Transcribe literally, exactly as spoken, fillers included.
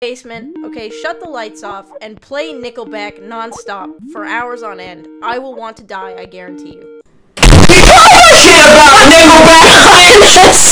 basement, okay, shut the lights off, and play Nickelback non-stop for hours on end, I will want to die, I guarantee you. You don't know shit about Nickelback,